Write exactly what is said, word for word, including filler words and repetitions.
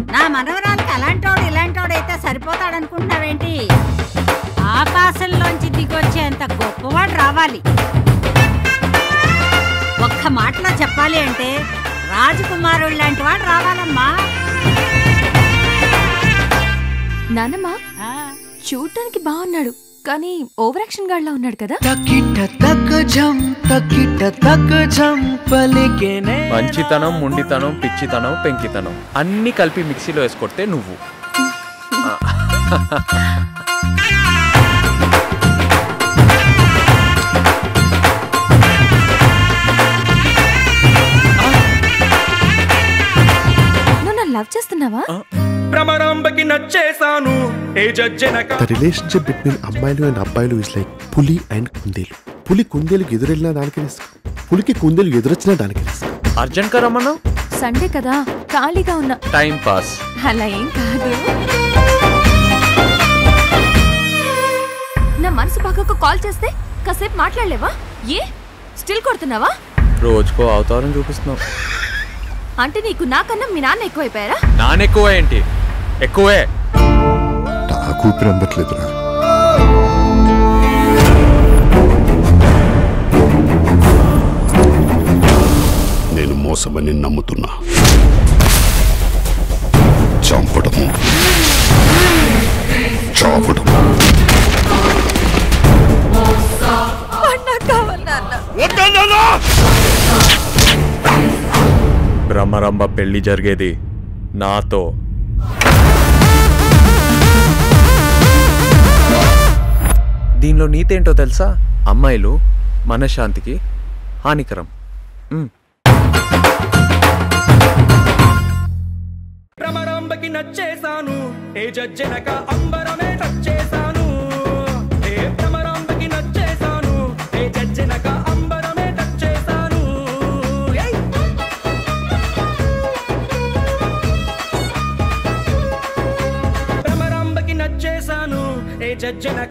నా మనవరాలకి అలాంటోడు ఇలాంటోడైతే సరిపోతాడనుకుంటున్నావేంటి? ఆకాశంలోంచి దిగొచ్చేంత గొప్పవాడు రావాలి. ఒక్క మాటలో చెప్పాలి అంటే రాజకుమారుడు లాంటి వాడు రావాలమ్మా. నానమ్మా చూడటానికి బాగున్నాడు, కానీ ఓవర్ యాక్షన్ గాడ్లా ఉన్నాడు కదా. మంచితనం, ముండితనం, పిచ్చితనం, పెంకితనం అన్ని కలిపి మిక్సీలో వేసుకొడితే నువ్వు. నువ్వు నన్ను లవ్ చేస్తున్నావా? భ్రమరాంబకి నచ్చేసాను. The relationship between అమ్మాయిలు అండ్ అబ్బాయిలు ఇస్ లైక్ పులి అండ్ కుందేలు. పులి కుందేలుకి ఎదురెళ్ళినా దానికి రిస్క్, పులికి కుందేలు ఎదురొచ్చినా దానికి రిస్క్. అర్జెంట్ గా రమ్మను. సండే కదా, ఖాళీగా ఉన్నా. Time pass. అలా ఏం కాదు. నా మనసు పక్కకు కాల్ చేస్తే కాసేపు మాట్లాడలేవా? ఏ స్టిల్ కొడుతున్నావా? రోజుకో అవతారం చూపిస్తున్నావు. అంటే నీకు నాకన్నా మీ నాన్న ఎక్కువైపోయారా? నాన్న ఎక్కువ ఏంటి? ఎక్కువే. నాకు ఊపిరి అందట్లేదురా. నేను మోసమని నమ్ముతున్నా. చంపడము, చావడం. బ్రహ్మరంభ పెళ్లి జరిగేది నాతో. దీనిలో నీతేంటో తెలుసా? అమ్మాయిలు మనశ్శాంతికి హానికరం. భ్రమరాంబకి నచ్చేసాను. ఏ జజ్జనక అంబరమే టచ్చేసాను. ఏ భ్రమరాంబకి నచ్చేసాను. ఏ జజ్జనక అంబరమే టచ్చేసాను. భ్రమరాంబకి నచ్చేసాను. ఏ జజ్జనక